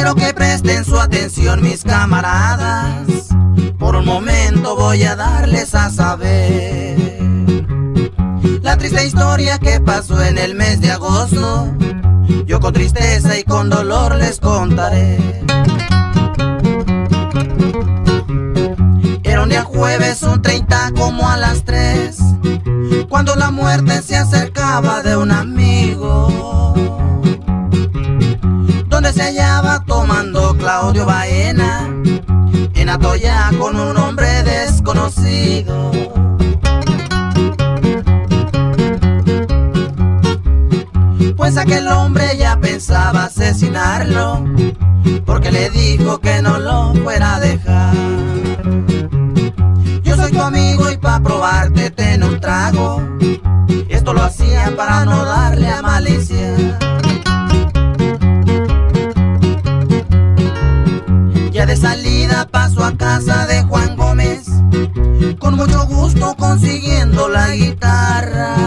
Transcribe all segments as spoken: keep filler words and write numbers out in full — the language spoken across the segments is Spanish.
Quiero que presten su atención mis camaradas, por un momento voy a darles a saber la triste historia que pasó en el mes de agosto. Yo con tristeza y con dolor les contaré. Era un día jueves, un treinta como a las tres, cuando la muerte se acercaba de un amigo, donde se hallaba tomando Claudio Baena en Atoya con un hombre desconocido. Pues aquel hombre ya pensaba asesinarlo, porque le dijo que no lo fuera a dejar. Yo soy tu amigo y pa' probarte ten un trago. Esto lo hacía para no darle a malicia. Ya de salida pasó a casa de Juan Gómez, con mucho gusto consiguiendo la guitarra.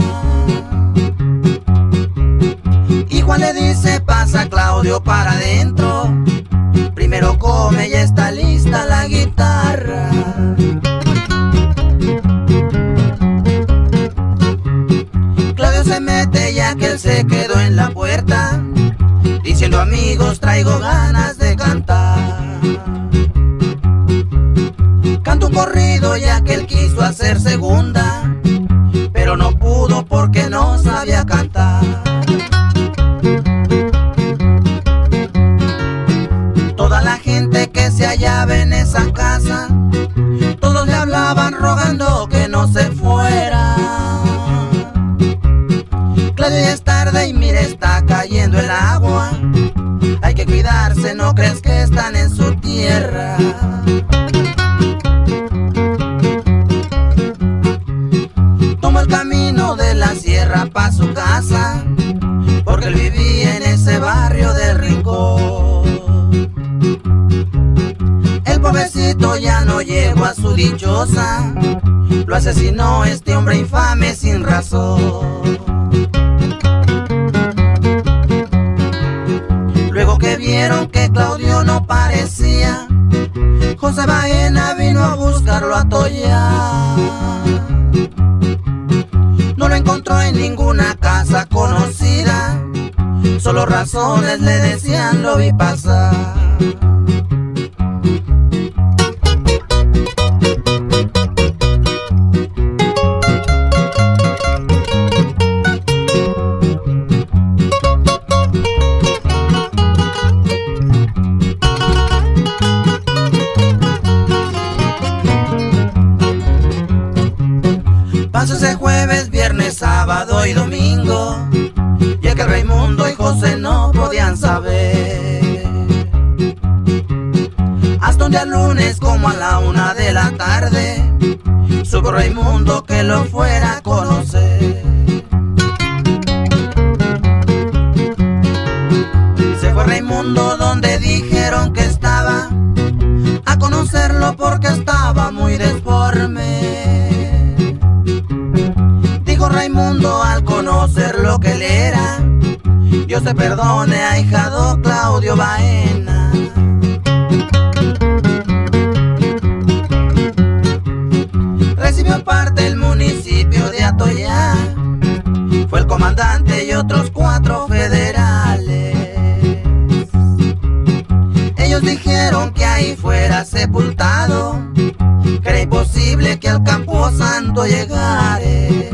Y Juan le dice: pasa Claudio para adentro, primero come, ya está lista la guitarra. Claudio se mete ya que él se quedó en la puerta, diciendo: amigos, traigo ganas de cantar. Canto un corrido ya que él quiso hacer segunda, pero no pudo porque no sabía cantar. Toda la gente que se hallaba en esa casa, todos le hablaban rogando que no se fuera. Claudio, ya es tarde y mire, está cayendo el agua. Hay que cuidarse, no crees que están en su tierra. Tomó el camino de la sierra pa' su casa, porque él vivía en ese barrio del Rincón. El pobrecito ya no llegó a su dichosa, lo asesinó este hombre infame sin razón. Luego que vieron que Claudio no parecía, José Baena vino a buscarlo a Atoya. No lo encontró en ninguna casa conocida, solo razones le decían: lo vi pasar. Pasó ese jueves, viernes, sábado y domingo, ya que Raimundo y José no podían saber. Hasta un día lunes como a la una de la tarde, supo Raimundo que lo fuera a conocer. Se fue Raimundo donde dijeron que estaba, a conocerlo porque estaba muy deforme. Raimundo al conocer lo que él era: Dios te perdone, ahijado Claudio Baena. Recibió parte el municipio de Atoya, fue el comandante y otros cuatro federales. Ellos dijeron que ahí fuera sepultado, que era imposible que al Camposanto llegare.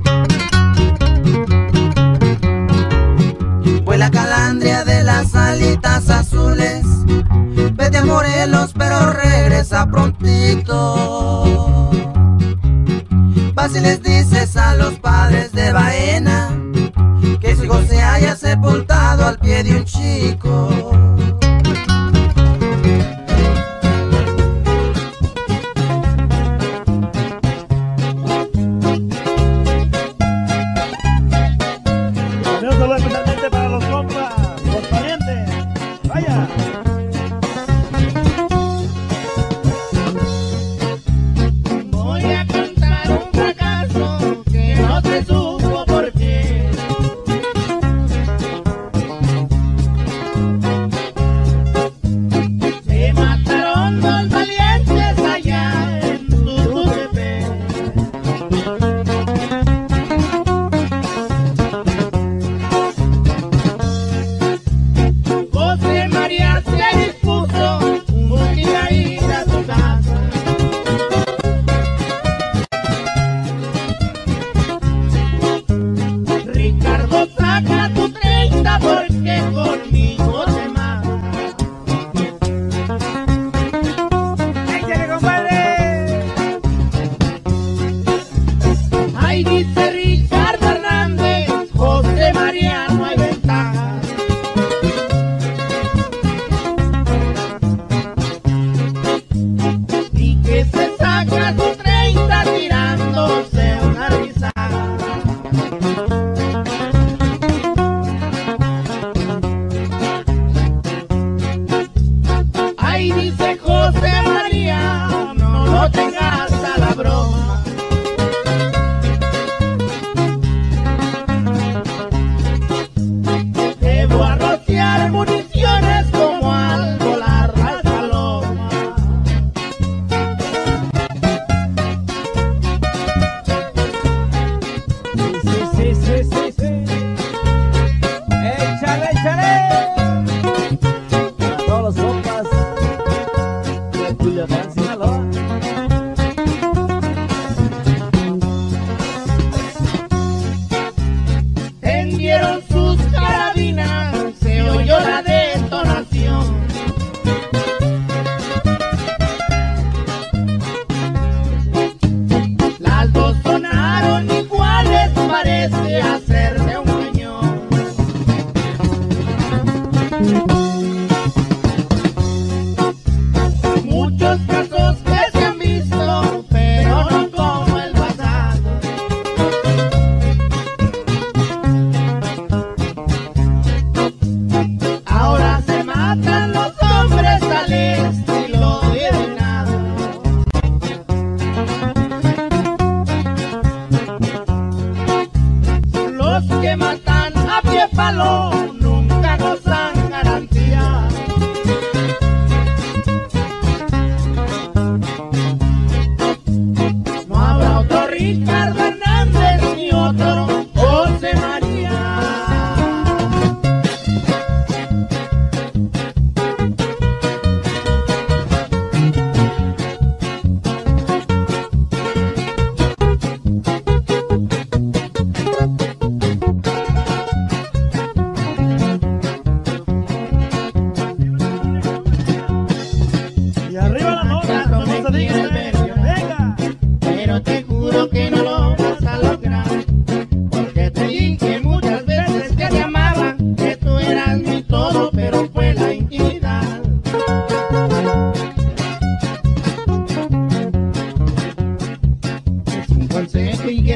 Fue la calandria de las alitas azules, vete a Morelos pero regresa prontito. Vas y les dices a los padres de Baena que su hijo se haya sepultado al pie de un chico.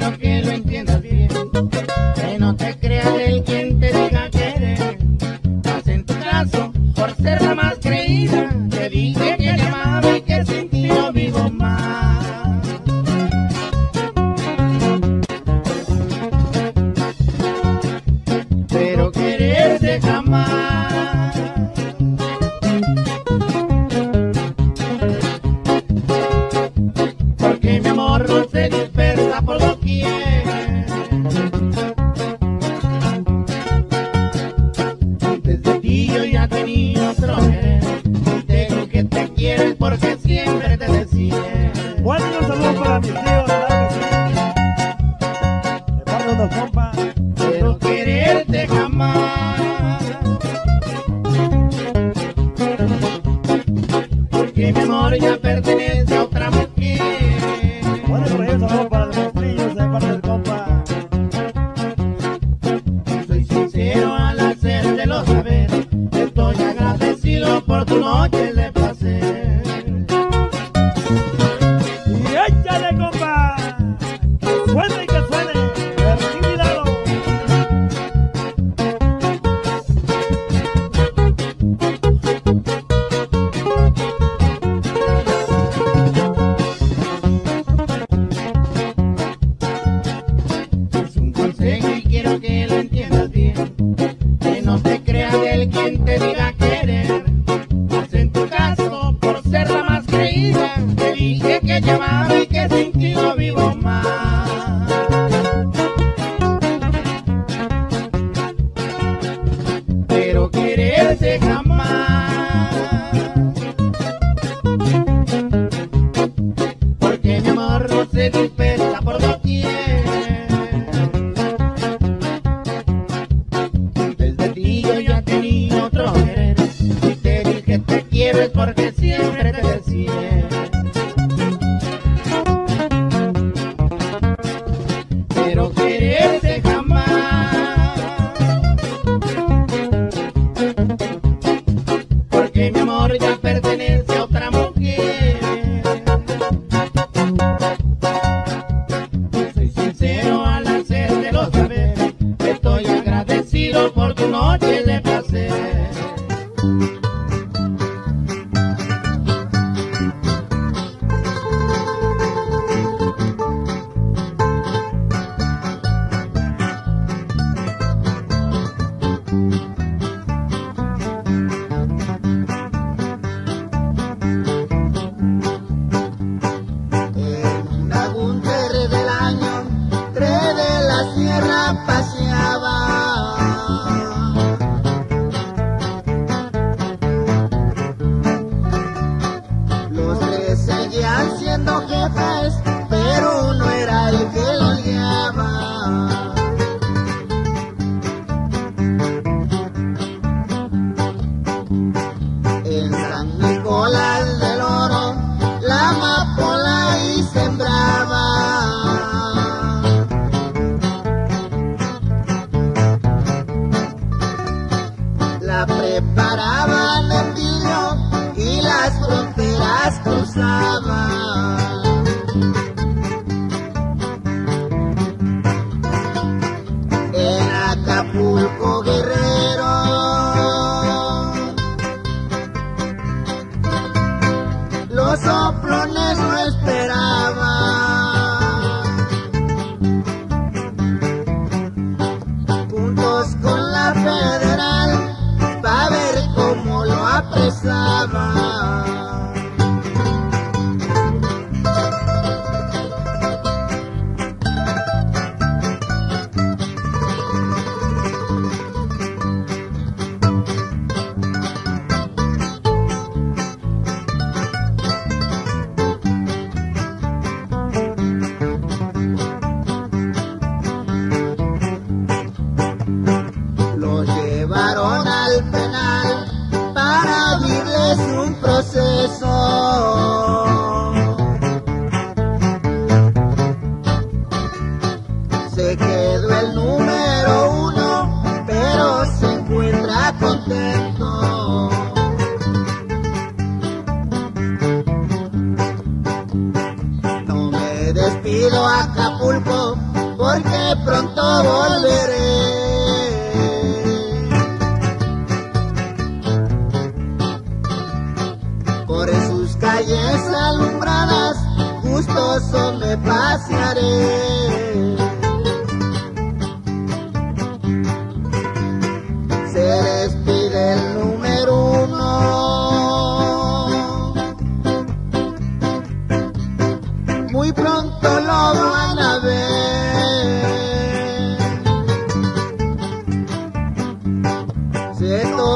quiero que lo entiendas bien, que no te creas el quien te diga querer. Más en tu caso, por ser la más creída, te dije que te amaba y que sin ti no vivo más. Pero quererte jamás, porque mi amor no se dispersa por doquier. Antes de ti yo ya tenía otro querer, y tengo que te quieres porque siempre te decía. Bueno, un saludo para mis tíos, claro que sí. De parte de los compas. Pero quererte jamás, porque mi amor ya pertenece a otra mujer. Bueno, por ahí un saludo para los mostrillos de parte del compa. Soy sincero al hacértelo saber, estoy agradecido por tu noche de placer. Y échale, compa. Que suene y que suene. Martín Milagro. Es un consejo y quiero que lo entiendas bien, que no te creas del quien te diga querer. Más en tu caso, por ser la más creída, te dije que te amaba y que sin ti no vivo más. Pero quererte jamás, porque mi amor no se dispersa por doquier. Antes de ti yo ya tenía otro querer, y te dije te quiero es porque siempre te decía. Pero quererte jamás, porque mi amor ya pertenece a otra mujer. Soy sincero al hacértelo saber, estoy agradecido por tu noche de placer. En un agunter del año, tres de la sierra paseaba. Los tres seguían siendo jefes, pero uno era el que los guiaba. En San Nicolás del Oro, la amapola y sembraba. La preparaban en vidrio y las fronteras cruzaban. En Acapulco, Guerrero, los soplones no esperaban. Juntos con la federal, pa' ver cómo lo apresaban. Los llevaron al penal para abrirles un proceso. Se quedó el número uno, pero se encuentra contento. No me despido, Acapulco, que pronto volveré. Por sus calles alumbradas gustoso me pasearé. Se despide el número uno, muy pronto lo van a ver. Se